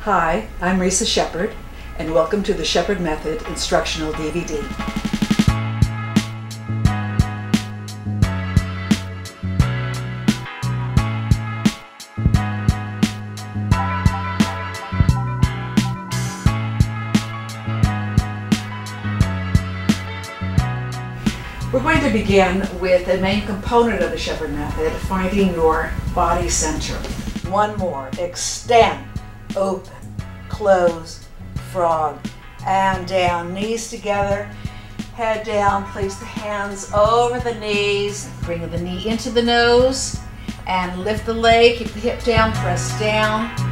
Hi, I'm Risa Sheppard, and welcome to the Sheppard Method Instructional DVD. We're going to begin with the main component of the Sheppard Method, finding your body center. One more. Extend, open, close, frog, and down. Knees together, head down. Place the hands over the knees. Bring the knee into the nose and lift the leg. Keep the hip down, press down.